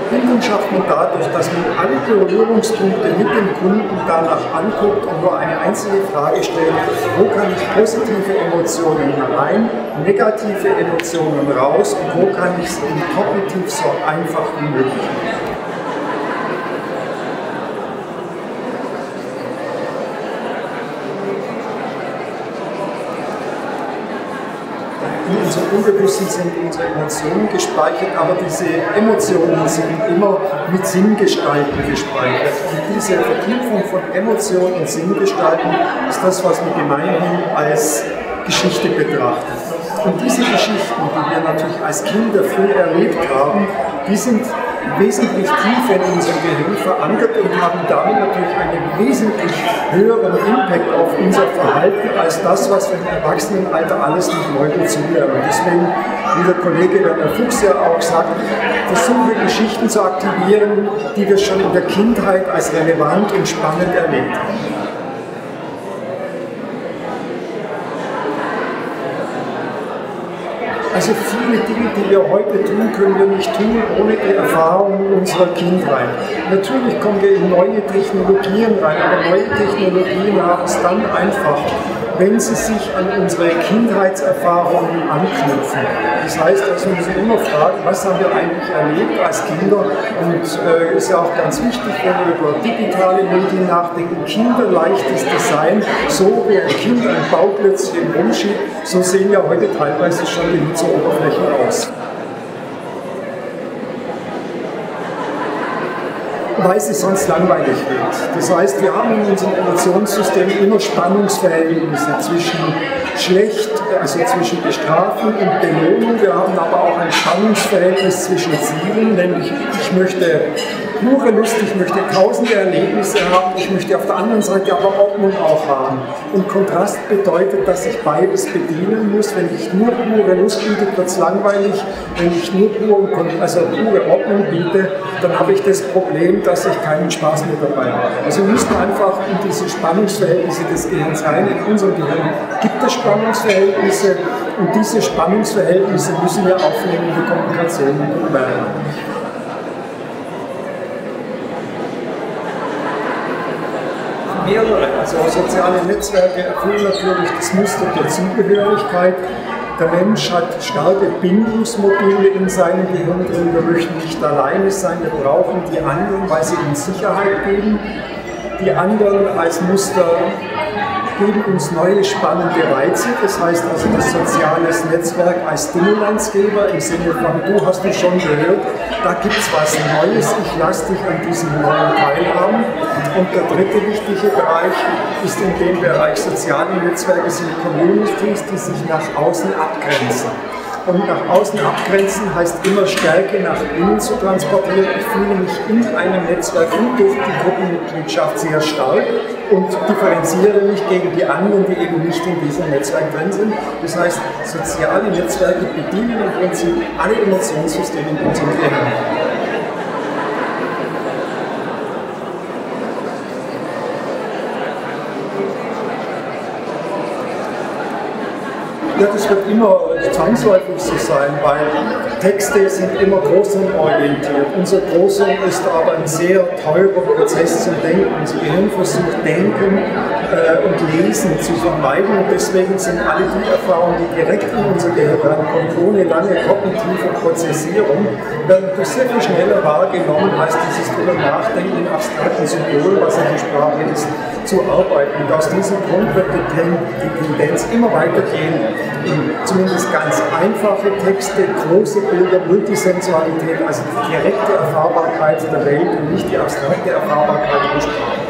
Bildung schafft man dadurch, dass man alle Berührungspunkte mit dem Kunden danach anguckt und nur eine einzige Frage stellt: Wo kann ich positive Emotionen rein, negative Emotionen raus und wo kann ich es kognitiv so einfach wie möglich machen? In unserem Unbewussten sind unsere Emotionen gespeichert, aber diese Emotionen sind immer mit Sinngestalten gespeichert. Und diese Verknüpfung von Emotionen und Sinngestalten ist das, was man gemeinhin als Geschichte betrachtet. Und diese Geschichten, die wir natürlich als Kinder früh erlebt haben, die sind wesentlich tiefer in unserem Gehirn verankert und haben damit natürlich einen wesentlich höheren Impact auf unser Verhalten als das, was wir im Erwachsenenalter alles nicht heute zulernen. Deswegen, wie der Kollege Werner Fuchs ja auch sagt, versuchen wir Geschichten zu aktivieren, die wir schon in der Kindheit als relevant und spannend erlebt haben. Also viele Dinge, die wir heute tun, können wir nicht tun ohne die Erfahrung unserer Kindheit. Natürlich kommen wir in neue Technologien rein, aber neue Technologien haben es dann einfach, wenn sie sich an unsere Kindheitserfahrungen anknüpfen. Das heißt, dass wir uns immer fragen, was haben wir eigentlich erlebt als Kinder? Und ist ja auch ganz wichtig, wenn wir über digitale Medien nachdenken, kinderleichtes Design, so wie ein Kind ein Bauklötzchen rumschiebt, so sehen ja heute teilweise schon die Nutzeroberflächen aus. Weil es sonst langweilig wird. Das heißt, wir haben in unserem Emotionssystem immer Spannungsverhältnisse zwischen schlecht, also zwischen Bestrafen und Belohnung. Wir haben aber auch ein Spannungsverhältnis zwischen Zielen, nämlich ich möchte pure Lust, ich möchte tausende Erlebnisse haben, ich möchte auf der anderen Seite aber Ordnung auch haben. Und Kontrast bedeutet, dass ich beides bedienen muss. Wenn ich nur pure Lust biete, wird es langweilig. Wenn ich nur pure Ordnung biete, dann habe ich das Problem, dass ich keinen Spaß mehr dabei habe. Also wir müssen einfach in diese Spannungsverhältnisse des Gehirns rein. In unserem Gehirn gibt es Spannungsverhältnisse und diese Spannungsverhältnisse müssen wir aufnehmen in die Kommunikation mit dem Lernen. Mehrere, also soziale Netzwerke erfüllen natürlich das Muster der Zugehörigkeit. Der Mensch hat starke Bindungsmodule in seinem Gehirn drin. Wir möchten nicht alleine sein, wir brauchen die anderen, weil sie uns Sicherheit geben. Die anderen als Muster geben uns neue spannende Reize, das heißt also das soziale Netzwerk als Stimulanzgeber im Sinne von, du hast es schon gehört, da gibt es was Neues, ich lasse dich an diesem neuen teilhaben. Und der dritte wichtige Bereich ist in dem Bereich soziale Netzwerke sind Communities, die sich nach außen abgrenzen. Und nach außen abgrenzen heißt immer Stärke nach innen zu transportieren. Ich fühle mich in einem Netzwerk und durch die Gruppenmitgliedschaft sehr stark und differenziere mich gegen die anderen, die eben nicht in diesem Netzwerk drin sind. Das heißt, soziale Netzwerke bedienen im Prinzip alle Emotionssysteme in unserem Gehirn. Ja, das wird immer zwangsläufig so sein, weil Texte sind immer großhirnorientiert. Unser Großhirn ist aber ein sehr teurer Prozess zum Denken. Unser Gehirn versucht Denken und Lesen zu vermeiden und deswegen sind alle die Erfahrungen, die direkt in unser Gehirn kommen, ohne lange kognitive Prozessierung, werden natürlich sehr viel schneller wahrgenommen als dieses drüber Nachdenken in abstrakten Symbolen, was in der Sprache ist, zu arbeiten. Und aus diesem Grund wird die Tendenz immer weitergehen. Zumindest ganz einfache Texte, große Bilder, Multisensualität, also die direkte Erfahrbarkeit der Welt und nicht die abstrakte Erfahrbarkeit der Sprache.